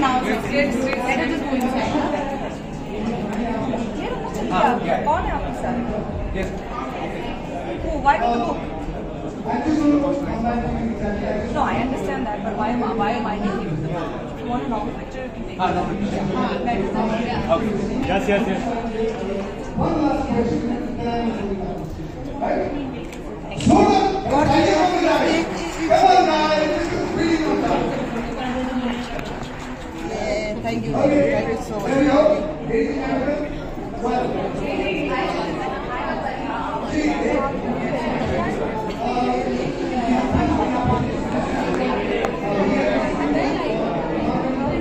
now. Let us just go inside. कौन है आपके साथ? Oh, why not the book? No, I understand that, but why am I taking the book? If you want a long picture, you can take it. Okay. Yes. Thank you so much.